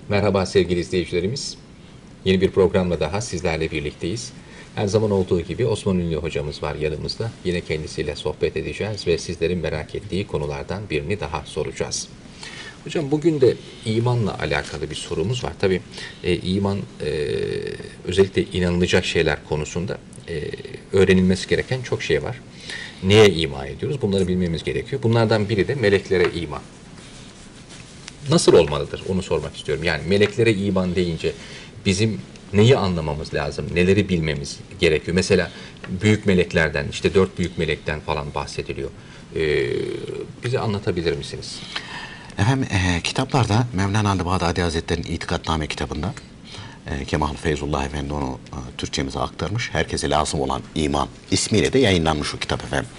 Merhaba sevgili izleyicilerimiz. Yeni bir programla daha sizlerle birlikteyiz. Her zaman olduğu gibi Osman Ünlü hocamız var yanımızda. Yine kendisiyle sohbet edeceğiz ve sizlerin merak ettiği konulardan birini daha soracağız. Hocam bugün de imanla alakalı bir sorumuz var. Tabii iman özellikle inanılacak şeyler konusunda öğrenilmesi gereken çok şey var. Neye iman ediyoruz? Bunları bilmemiz gerekiyor. Bunlardan biri de meleklere iman. Nasıl olmalıdır? Onu sormak istiyorum. Yani meleklere iman deyince bizim neyi anlamamız lazım? Neleri bilmemiz gerekiyor? Mesela büyük meleklerden, işte 4 büyük melekten falan bahsediliyor. Bize anlatabilir misiniz? Efendim kitaplarda Mevlana Ali Bağdadi Hazretleri'nin İtikadname kitabında Kemal Feyzullah Efendi onu Türkçemize aktarmış. Herkese lazım olan iman ismiyle de yayınlanmış o kitap efendim.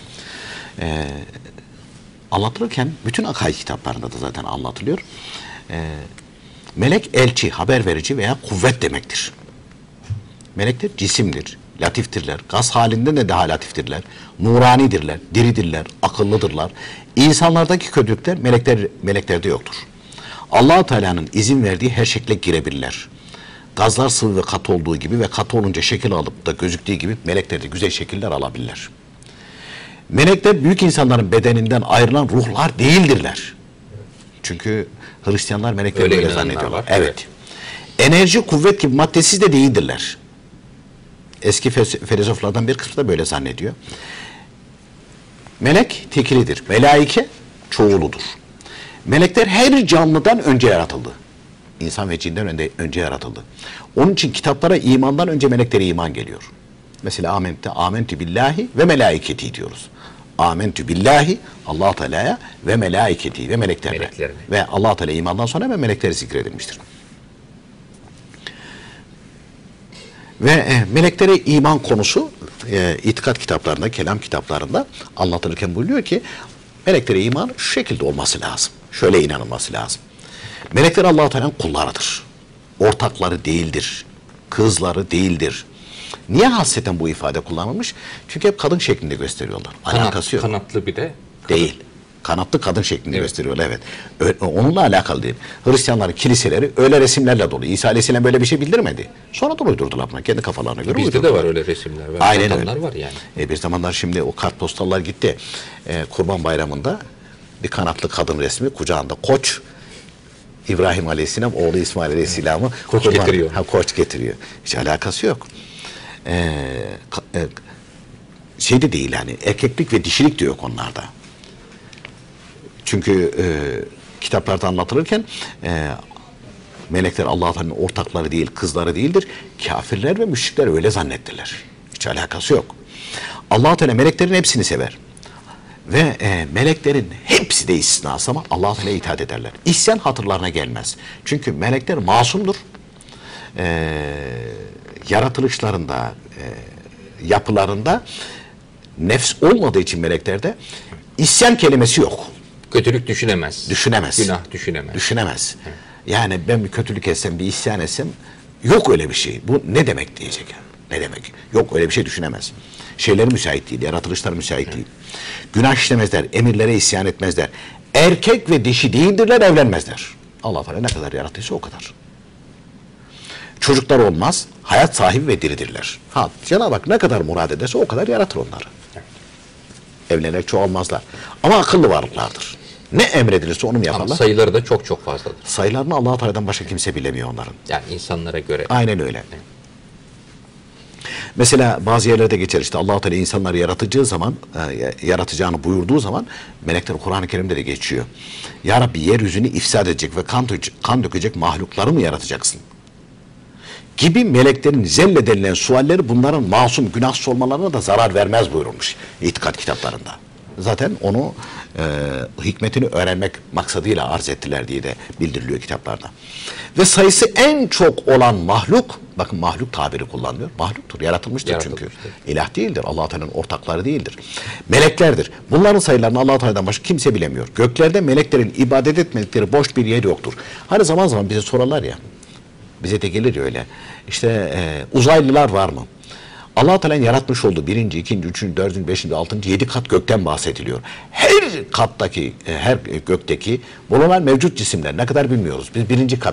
Anlatılırken bütün akaid kitaplarında da zaten anlatılıyor. Melek elçi, haber verici veya kuvvet demektir. Melekler cisimdir, latiftirler. Gaz halinde de daha latiftirler. Nuranidirler, diridirler, akıllıdırlar. İnsanlardaki kötülükler meleklerde yoktur. Allah-u Teala'nın izin verdiği her şekle girebilirler. Gazlar sıvı ve katı olduğu gibi ve katı olunca şekil alıp da gözüktüğü gibi melekler de güzel şekiller alabilirler. Melekler büyük insanların bedeninden ayrılan ruhlar değildirler. Çünkü Hristiyanlar melekleri böyle zannediyorlar. Evet. Enerji, kuvvet gibi maddesiz de değildirler. Eski filozoflardan bir kısmı da böyle zannediyor. Melek tekilidir. Melaike çoğuludur. Melekler her canlıdan önce yaratıldı. İnsan ve cinden önce yaratıldı. Onun için kitaplara imandan önce meleklere iman geliyor. Mesela amentü billahi ve melaiketi diyoruz. Amentü billahi Allah Teala'ya ve melaiketi ve meleklerine. Ve Allah Teala imandan sonra hemen melekleri zikredilmiştir. Ve meleklere iman konusu itikat kitaplarında, kelam kitaplarında anlatılırken buyuruyor ki meleklere iman şu şekilde olması lazım. Şöyle inanılması lazım. Melekler Allah Teala'nın kullarıdır. Ortakları değildir. Kızları değildir. Niye hasreten bu ifade kullanılmış? Çünkü hep kadın şeklinde gösteriyorlar. Alakası yok. Kanatlı bir de. Değil. Kanatlı kadın şeklinde gösteriyorlar, evet. Onunla alakalı değil. Hristiyanların kiliseleri öyle resimlerle dolu. İsa Aleyhisselam böyle bir şey bildirmedi. Sonra da uydurdular buna. Kendi kafalarına göre uydurdular. Bizde de var öyle resimler. Aynen öyle. Var yani. Bir zamanlar şimdi o kartpostallar gitti. Kurban Bayramı'nda bir kanatlı kadın resmi, kucağında koç. İbrahim Aleyhisselam, oğlu İsmail Aleyhisselam'ı koç getiriyor. Koç getiriyor. Hiç alakası yok. Şey de değil yani, erkeklik ve dişilik de yok onlarda. Çünkü kitaplarda anlatılırken melekler Allah Teala'nın ortakları değil, kızları değildir. Kafirler ve müşrikler öyle zannettiler. Hiç alakası yok. Allah Teala meleklerin hepsini sever. Ve meleklerin hepsi de istisnası ama Allah Teala'ya itaat ederler. İsyan hatırlarına gelmez. Çünkü melekler masumdur. Yaratılışlarında, yapılarında nefs olmadığı için meleklerde isyan kelimesi yok. Kötülük düşünemez. Düşünemez. Günah düşünemez. Düşünemez. Yani ben bir kötülük etsem, bir isyan etsem yok öyle bir şey. Bu ne demek diyecek. Ne demek? Yok öyle bir şey düşünemez. Şeyleri müsait değil, yaratılışlar müsait değil. Günah işlemezler, emirlere isyan etmezler. Erkek ve dişi değildirler, evlenmezler. Allah Teala ne kadar yarattıysa o kadar. Çocuklar olmaz, hayat sahibi ve diridirler. Cenab-ı Hak ne kadar murad ederse o kadar yaratır onları. Evlenir, çoğalmazlar. Ama akıllı varlıklardır. Ne emredilirse onu mu yaparlar? Ama sayıları da çok çok fazladır. Sayılarını Allah-u Teala'dan başka kimse bilemiyor onların. Yani insanlara göre. Aynen öyle. Evet. Mesela bazı yerlerde geçer işte Allah-u Teala insanları yaratacağını buyurduğu zaman melekler Kur'an-ı Kerim'de de geçiyor. Ya Rabbi yeryüzünü ifsad edecek ve kan dökecek mahlukları mı yaratacaksın? Gibi meleklerin zelle denilen sualleri bunların masum, günahsız olmalarına da zarar vermez buyurulmuş itikat kitaplarında. Zaten onu hikmetini öğrenmek maksadıyla arz ettiler diye de bildiriliyor kitaplarda. Ve sayısı en çok olan mahluk, bakın mahluk tabiri kullanılıyor. Mahluktur, yaratılmıştır çünkü. İlah değildir, Allah-u Teala'nın ortakları değildir. Meleklerdir. Bunların sayılarını Allah-u Teala'dan başka kimse bilemiyor. Göklerde meleklerin ibadet etmedikleri boş bir yer yoktur. Hani zaman zaman bize sorarlar ya, bize de gelir öyle. İşte uzaylılar var mı? Allah-u Teala'nın yaratmış olduğu 1., 2., 3., 4., 5., 6., 7 kat gökten bahsediliyor. Her kattaki, her gökteki bulunan mevcut cisimler ne kadar bilmiyoruz. Biz 1. kat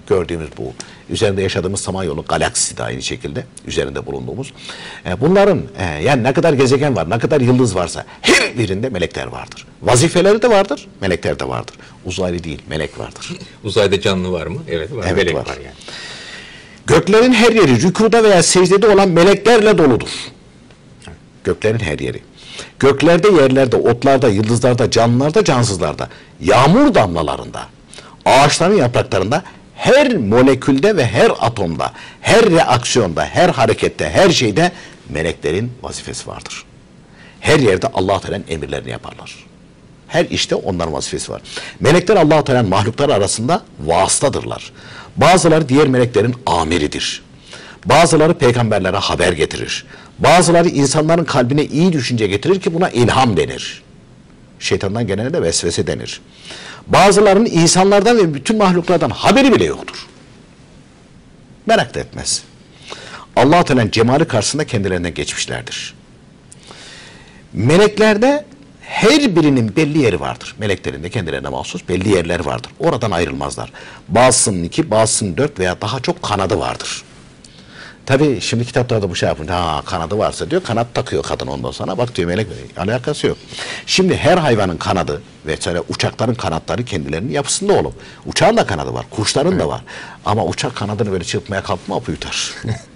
gördüğümüz bu. Üzerinde yaşadığımız Samanyolu galaksisi de aynı şekilde üzerinde bulunduğumuz. Bunların yani ne kadar gezegen var, ne kadar yıldız varsa her birinde melekler vardır. Vazifeleri de vardır, melekler de vardır. Uzaylı değil, melek vardır. Uzayda canlı var mı? Evet var. Evet, Melek var. var yani. Göklerin her yeri rükuda veya secdede olan meleklerle doludur. Göklerin her yeri. Göklerde, yerlerde, otlarda, yıldızlarda, canlılarda, cansızlarda, yağmur damlalarında, ağaçların yapraklarında, her molekülde ve her atomda, her reaksiyonda, her harekette, her şeyde meleklerin vazifesi vardır. Her yerde Allah-u Teala'nın emirlerini yaparlar. Her işte onların vazifesi var. Melekler Allah-u Teala'nın mahlukları arasında vasıtadırlar. Bazıları diğer meleklerin amiridir. Bazıları peygamberlere haber getirir. Bazıları insanların kalbine iyi düşünce getirir ki buna ilham denir. Şeytandan gelene de vesvese denir. Bazılarının insanlardan ve bütün mahluklardan haberi bile yoktur. Merak da etmez. Allah-u Teala'nın cemali karşısında kendilerinden geçmişlerdir. Meleklerde her birinin belli yeri vardır. Meleklerin de kendilerine mahsus belli yerleri vardır. Oradan ayrılmazlar. Bazısının 2, bazısının 4 veya daha çok kanadı vardır. Tabii şimdi kitaplarda bu şey yapınca kanadı varsa diyor, kanat takıyor kadın ondan sonra. Bak diyor melek, alakası yok. Şimdi her hayvanın kanadı ve uçakların kanatları kendilerinin yapısında olup. Uçağın da kanadı var, kuşların da var. Ama uçak kanadını böyle çırpmaya kalkma apı yutar.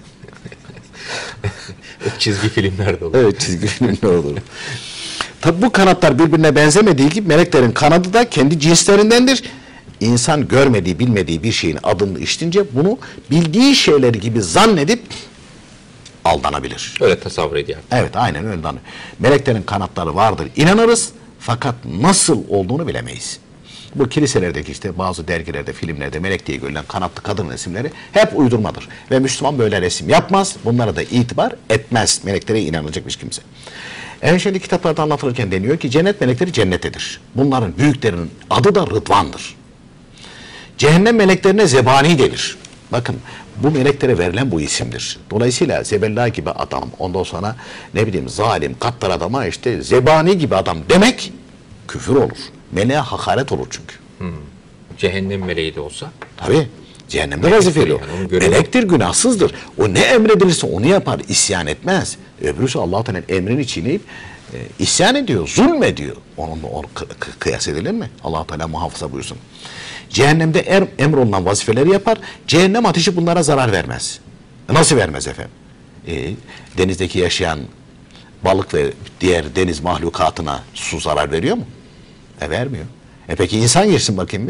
Çizgi filmlerde olur. Evet, çizgi filmler olur. Tabi bu kanatlar birbirine benzemediği gibi meleklerin kanadı da kendi cinslerindendir. İnsan görmediği, bilmediği bir şeyin adını işitince bunu bildiği şeyleri gibi zannedip aldanabilir. Öyle tasavvur ediyor. Evet, aynen öyle. Meleklerin kanatları vardır, inanırız fakat nasıl olduğunu bilemeyiz. Bu kiliselerdeki işte bazı dergilerde, filmlerde melek diye görülen kanatlı kadın resimleri hep uydurmadır. Ve Müslüman böyle resim yapmaz, bunlara da itibar etmez. Meleklere inanacakmış kimse. Şimdi kitaplarda anlatılırken deniyor ki cennet melekleri cennettedir. Bunların büyüklerinin adı da Rıdvan'dır. Cehennem meleklerine zebani denir. Bakın bu meleklere verilen bu isimdir. Dolayısıyla Zebella gibi adam, ondan sonra ne bileyim zalim, gaddar adama işte zebani gibi adam demek küfür olur. Meleğe hakaret olur çünkü. Cehennem meleği de olsa. Tabii. Cehennemde vazifeli o. Yani melektir, günahsızdır. O ne emredilirse onu yapar, isyan etmez. Öbürüsü Allah-u Teala'nın emrini çiğneyip isyan ediyor, zulmediyor. Onunla kıyas edilir mi? Allah-u Teala muhafaza buyursun. Cehennemde emrolunan vazifeleri yapar. Cehennem ateşi bunlara zarar vermez. Nasıl vermez efendim? Denizdeki yaşayan balık ve diğer deniz mahlukatına su zarar veriyor mu? Vermiyor. Peki insan girsin bakayım bir.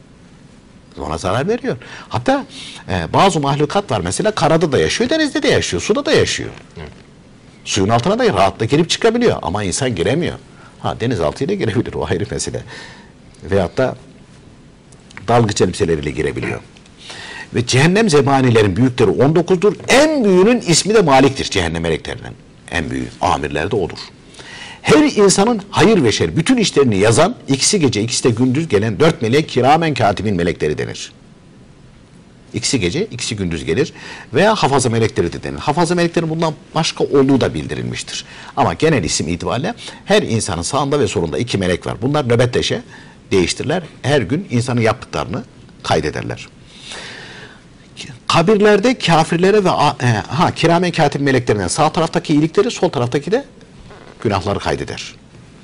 Ona zarar veriyor. Hatta bazı mahlukat var mesela karada da yaşıyor, denizde de yaşıyor, suda da yaşıyor. Suyun altına da rahatla girip çıkabiliyor ama insan giremiyor. Denizaltıyla girebilir, o ayrı mesele. Veyahut da dalgıç elbiseleriyle girebiliyor. Ve cehennem zebanilerin büyükleri 19'dur. En büyüğünün ismi de Malik'tir cehennem meleklerinden. En büyüğü, amirler de odur. Her insanın hayır ve şer bütün işlerini yazan, ikisi gece ikisi de gündüz gelen 4 melek kiramen katibin melekleri denir. İkisi gece ikisi gündüz gelir veya hafaza melekleri de denir. Hafaza meleklerin bundan başka olduğu da bildirilmiştir. Ama genel isim itibariyle her insanın sağında ve solunda 2 melek var. Bunlar nöbetleşe değiştirirler. Her gün insanın yaptıklarını kaydederler. Kabirlerde kafirlere ve kiramen katib meleklerinden sağ taraftaki iyilikleri, sol taraftaki de günahları kaydeder.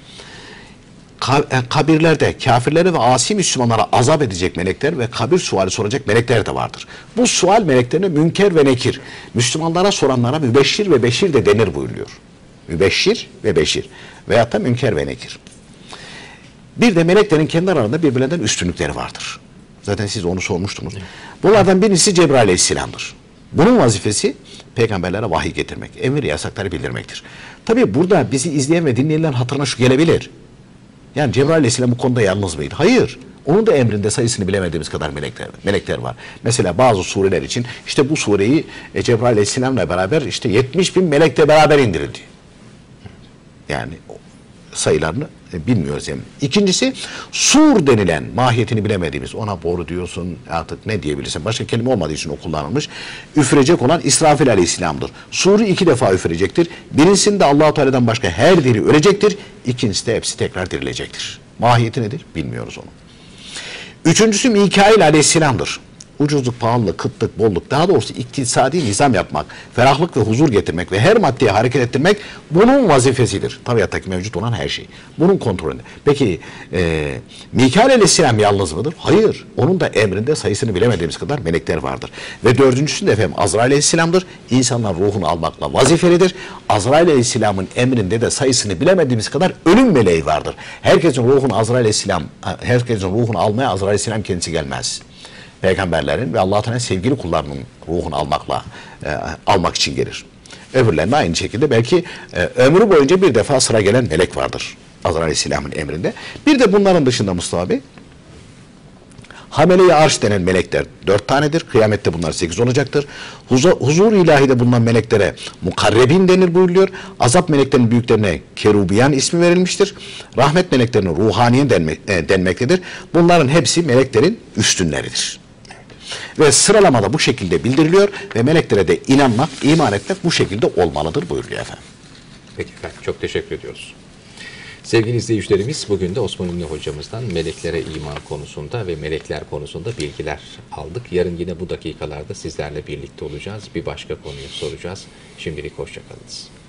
Kabirlerde kafirleri ve asi Müslümanlara azap edecek melekler ve kabir suali soracak melekler de vardır. Bu sual meleklerine münker ve nekir. Müslümanlara soranlara mübeşşir ve beşir de denir buyuruyor. Mübeşşir ve beşir veyahut da münker ve nekir. Bir de meleklerin kendi aralarında birbirlerinden üstünlükleri vardır. Zaten siz onu sormuştunuz. Bunlardan birisi Cebrail Aleyhisselam'dır. Bunun vazifesi peygamberlere vahiy getirmek, emir yasakları bildirmektir. Tabii burada bizi izleyen ve dinleyenlerin hatırına şu gelebilir. Yani Cebrail Aleyhisselam bu konuda yalnız mıydı? Hayır. Onun da emrinde sayısını bilemediğimiz kadar melekler var. Mesela bazı sureler için işte bu sureyi Cebrail Aleyhisselam'la beraber işte 70.000 melekle beraber indirildi. Yani sayılarını bilmiyoruz yani. İkincisi sur denilen mahiyetini bilemediğimiz, ona boru diyorsun artık ne diyebilirsin, başka kelime olmadığı için o kullanılmış, üfürecek olan İsrafil Aleyhisselam'dır. Suru 2 defa üfürecektir. Birincisinde Allah-u Teala'dan başka her diri ölecektir. İkincisi de hepsi tekrar dirilecektir. Mahiyeti nedir? Bilmiyoruz onu. Üçüncüsü Mikail Aleyhisselam'dır. ucuzluk, pahalılık, kıtlık, bolluk, daha doğrusu iktisadi nizam yapmak, ferahlık ve huzur getirmek ve her maddeye hareket ettirmek bunun vazifesidir. Tabiattaki mevcut olan her şey. Bunun kontrolünde. Peki Mikail aleyhisselam yalnız mıdır? Hayır. Onun da emrinde sayısını bilemediğimiz kadar melekler vardır. Ve dördüncüsünde efendim Azrail aleyhisselamdır. İnsanlar ruhunu almakla vazifelidir. Azrail aleyhisselamın emrinde de sayısını bilemediğimiz kadar ölüm meleği vardır. Herkesin ruhunu almaya Azrail aleyhisselam kendisi gelmez. Peygamberlerin ve Allah-u Teala'nın sevgili kullarının ruhunu almak için gelir. Öbürlerine aynı şekilde belki ömrü boyunca bir defa sıra gelen melek vardır Azrail aleyhisselamın emrinde. Bir de bunların dışında Mustafa Bey, Hamele-i Arş denen melekler 4 tanedir. Kıyamette bunlar 8 olacaktır. Huzur ilahide bulunan meleklere mukarrebin denir buyuruluyor. Azap meleklerinin büyüklerine kerubiyan ismi verilmiştir. Rahmet meleklerine ruhaniyen denmektedir. Bunların hepsi meleklerin üstünleridir. Ve sıralamada bu şekilde bildiriliyor ve meleklere de inanmak, iman etmek bu şekilde olmalıdır buyuruluyor efendim. Peki efendim, çok teşekkür ediyoruz. Sevgili izleyicilerimiz, bugün de Osman Ünlü hocamızdan meleklere iman konusunda ve melekler konusunda bilgiler aldık. Yarın yine bu dakikalarda sizlerle birlikte olacağız. Bir başka konuyu soracağız. Şimdilik hoşça kalınız.